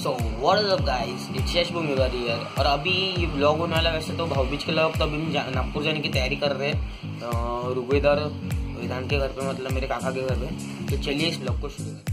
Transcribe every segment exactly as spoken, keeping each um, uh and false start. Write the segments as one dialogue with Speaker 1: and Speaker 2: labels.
Speaker 1: So what is up guys, it's Yash Bhumikar here. और अभी ये व्लॉग होने वाला, वैसे तो भाऊबीज के व्लॉग तो अभी हम नागपुर जाने की तैयारी कर रहे हैं रुबेदार विधान के घर पे, मतलब मेरे काका के घर पे। तो चलिए इस व्लॉग को शुरू करें।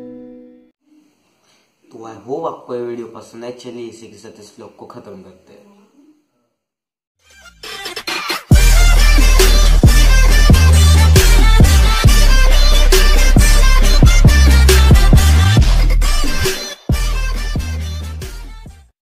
Speaker 1: तो आई होप आपको ये वीडियो पसंद है। चलिए इसी के साथ इस व्लॉग को खत्म करते हैं।